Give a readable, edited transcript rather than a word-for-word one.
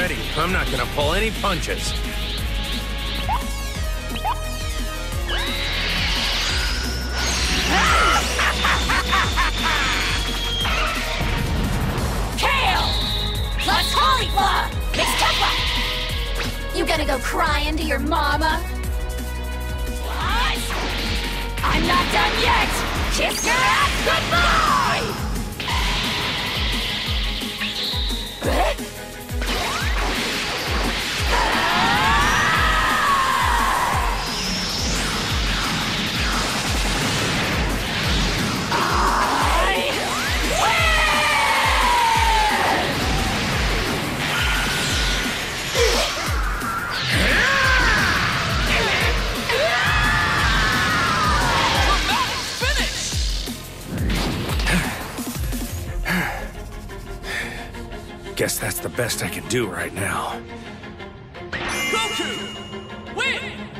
ready. I'm not gonna pull any punches. Kale! Plus cauliflower! It's Kefla! You gonna go crying to your mama? What? I'm not done yet! Kiss your ass goodbye! Guess that's the best I can do right now. Goku! Win!